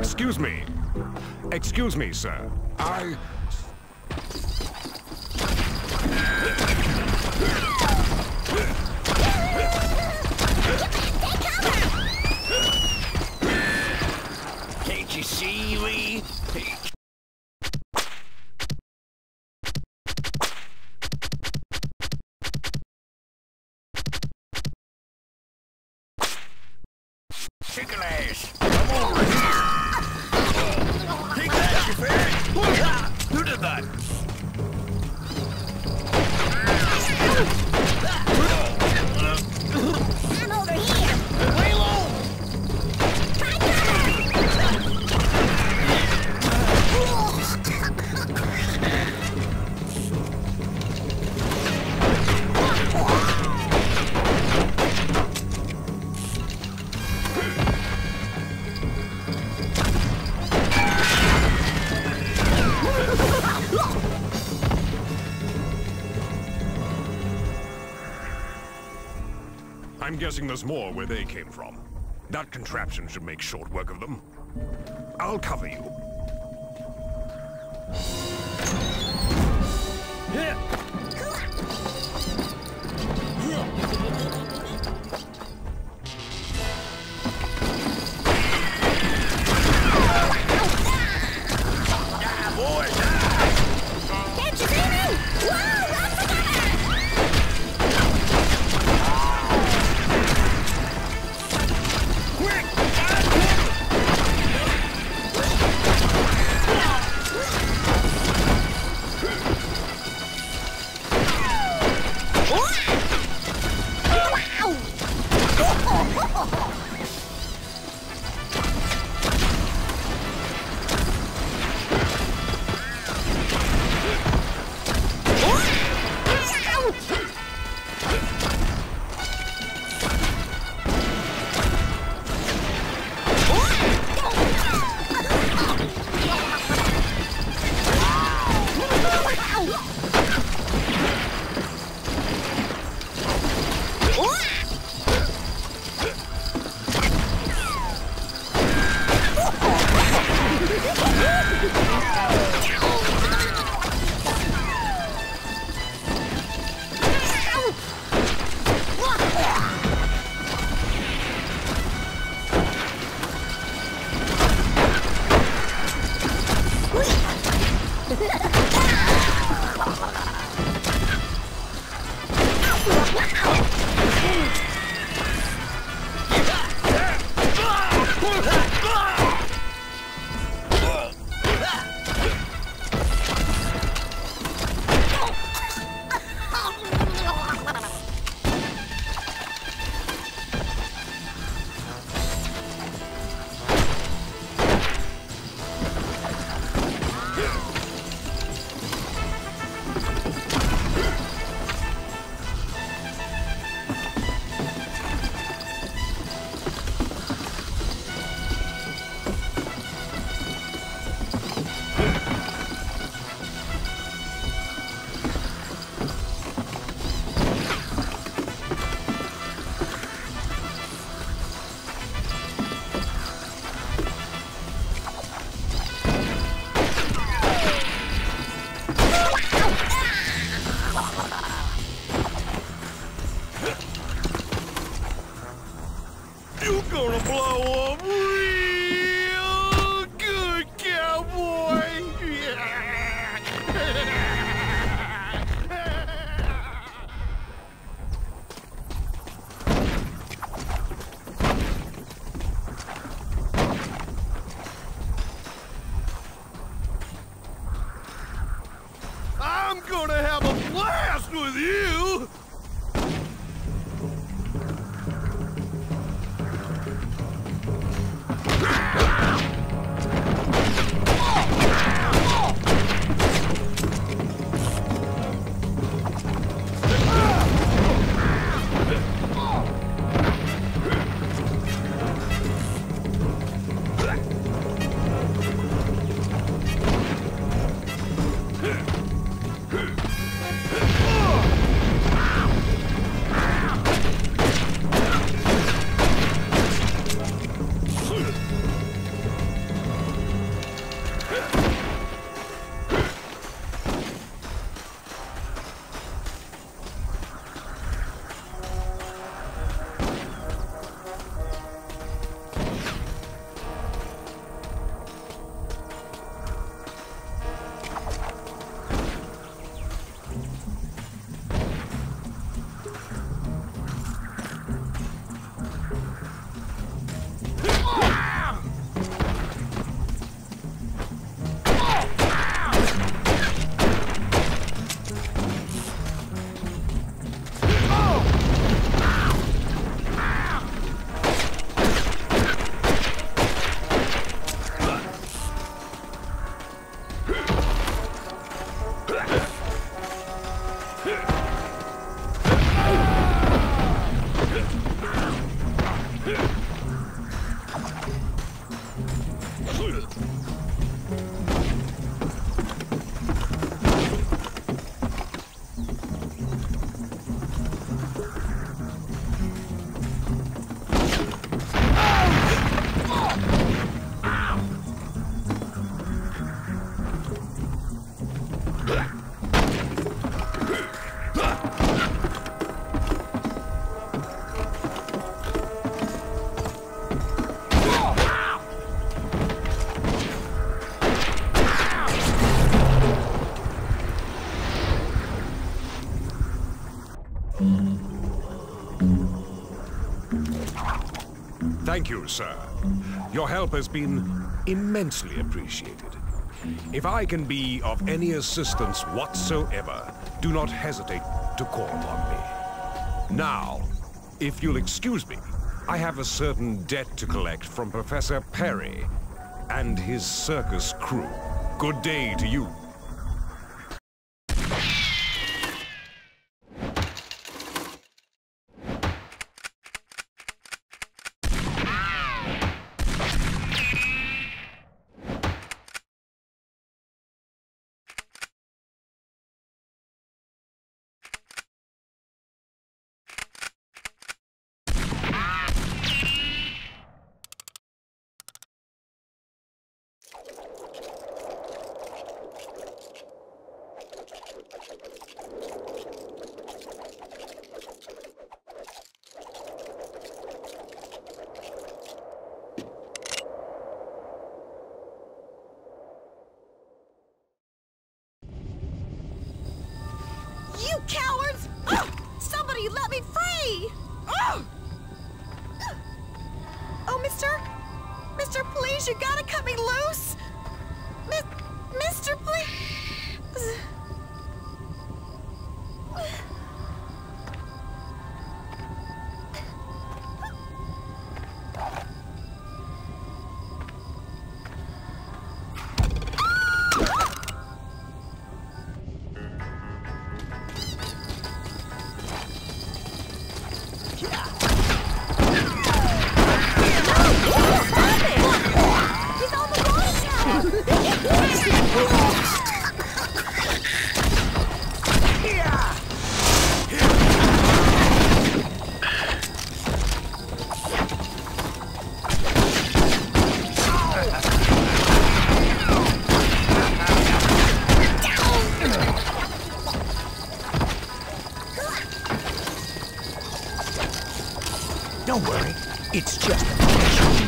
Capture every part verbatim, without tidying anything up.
Excuse me. Excuse me, sir. I... Can't you see me? Chicken ass! Come over here! Take that, you ferret! Who did that? I'm over here! Lay low! I'm guessing there's more where they came from. That contraption should make short work of them. I'll cover you. Die, boy, die! Can't you see me? Whoa, run for cover! Quick! Find cover! You're gonna blow up real good, cowboy! I'm gonna have a blast with you! Thank you, sir. Your help has been immensely appreciated. If I can be of any assistance whatsoever, do not hesitate to call upon me. Now, if you'll excuse me, I have a certain debt to collect from Professor Perry and his circus crew. Good day to you. You cowards! Ugh! Somebody let me free! Ugh! Oh, mister? Mister, please, you gotta cut me loose! Mi mister, please! Don't worry, it's just a flash.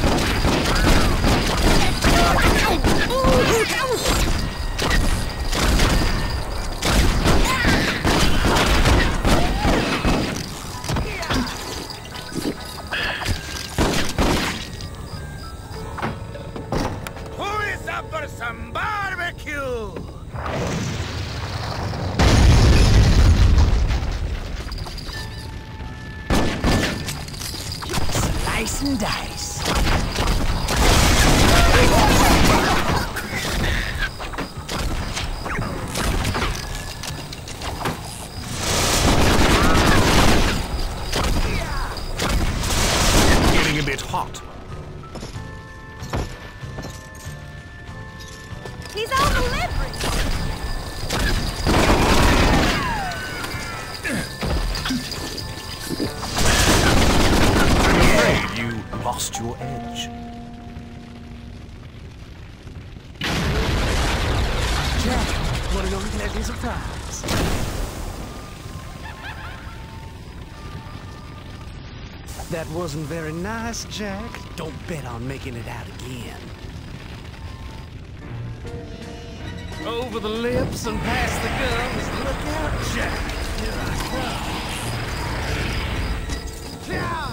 Who is up for some barbecue? Slice and dice. Getting a bit hot. He's on the leverage! You lost your edge. Jack, wanna go looking at me surprise? That wasn't very nice, Jack. Don't bet on making it out again. Over the lips and past the gums. Look out, Jack. Here I come. Yeah.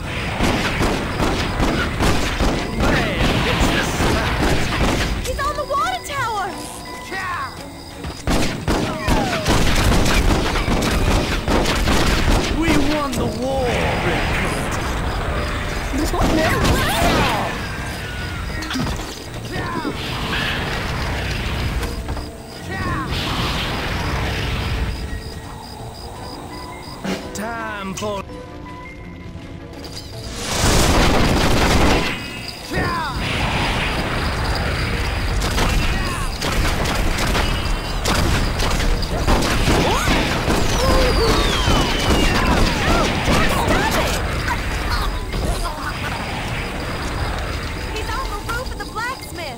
He's on the water tower! We won the war, Redcoat. Time for... He's on the roof of the blacksmith!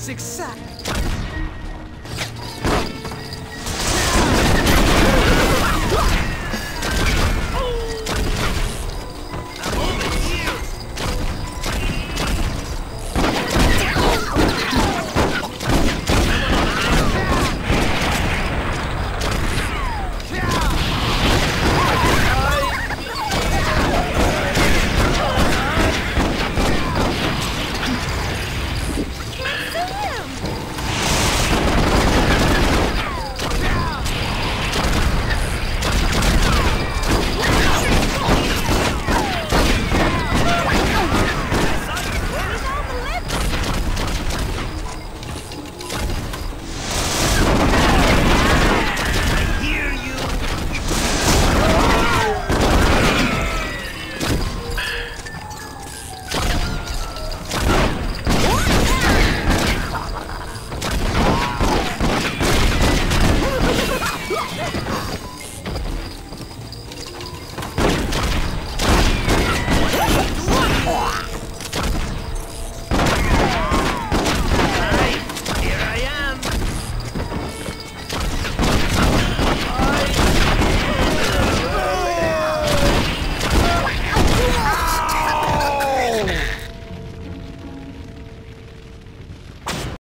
success.